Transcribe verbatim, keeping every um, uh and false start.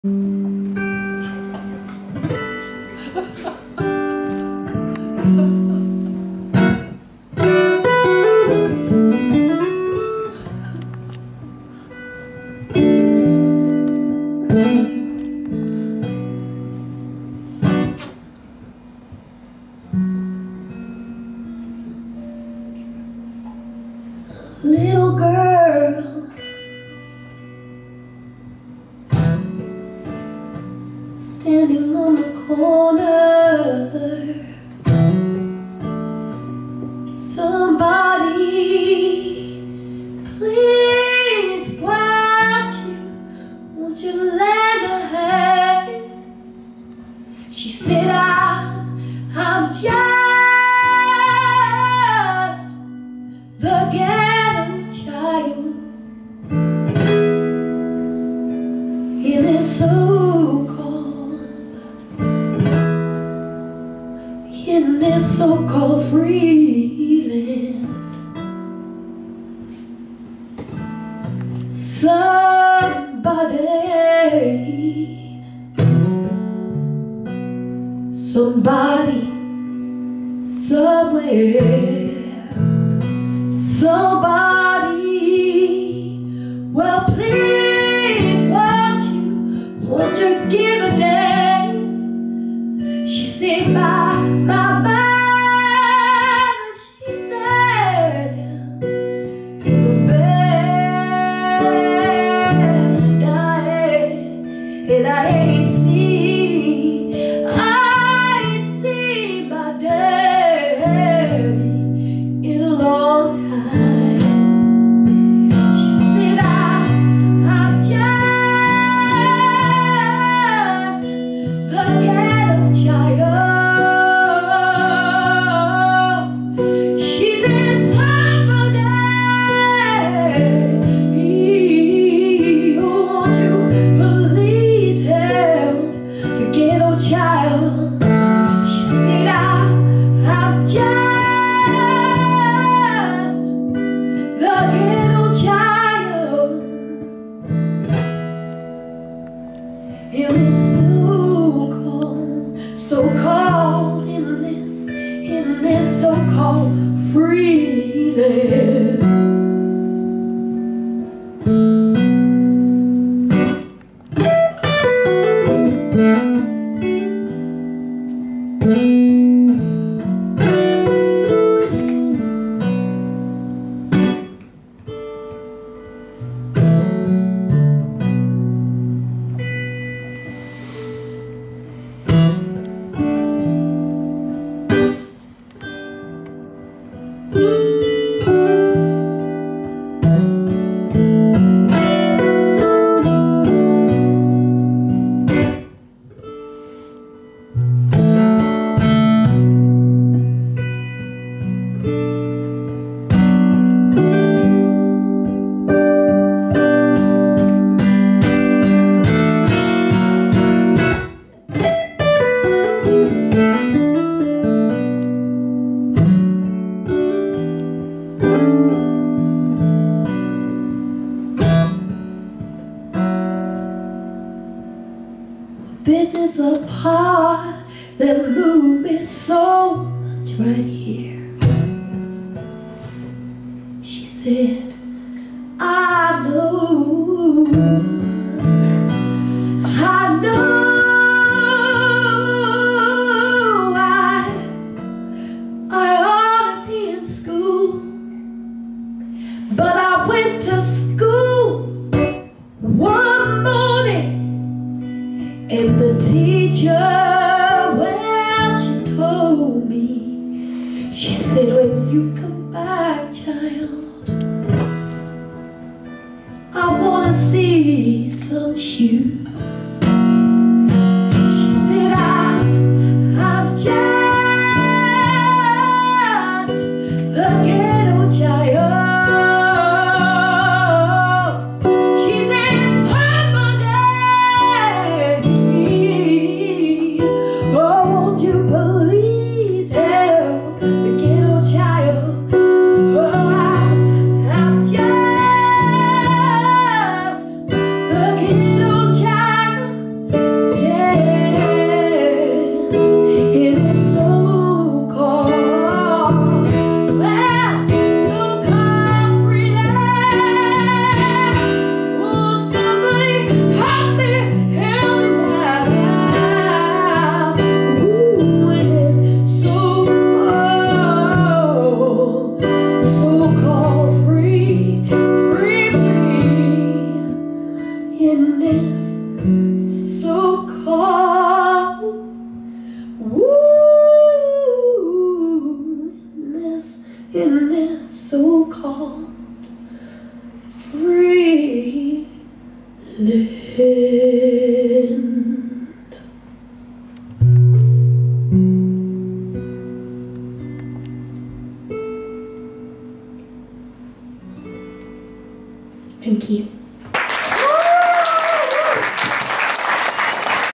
Little girl, standing on the corner, somebody, please, won't you, won't you lend a hand? She said, I'm, I'm just the ghetto child in this so-called, in this so-called free land. Somebody, somebody, somewhere. Somebody, well please, won't you, won't you give a damn? She said, my, my mind, she said, in the bed, and I ain't, and I ain't seen, I ain't seen my daddy in a long time. In this so-called, so-called, in this, in this so-called free land. This is a part that moved me so much right here. She said, I know, I know I, I ought to be in school, but I went to school one morning. And the teacher, well, she told me, she said, when you come back, child, I wanna see some shoes.